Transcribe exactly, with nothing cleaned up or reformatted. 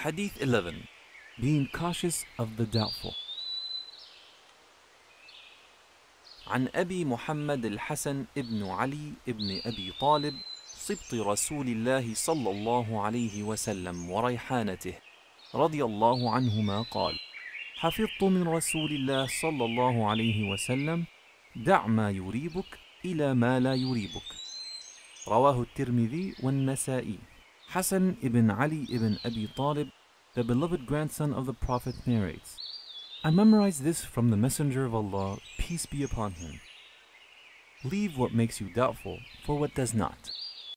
Hadith eleven. Being cautious of the doubtful. عن أبي محمد الحسن ابن علي ابن أبي طالب سبط رسول الله صلى الله عليه وسلم وريحانته رضي الله عنهما قال: حفظت من رسول الله صلى الله عليه وسلم: دع ما يريبك إلى ما لا يريبك. رواه الترمذي والنسائي. Hassan ibn Ali ibn Abi Talib, the beloved grandson of the Prophet, narrates, I memorized this from the Messenger of Allah, peace be upon him: leave what makes you doubtful for what does not.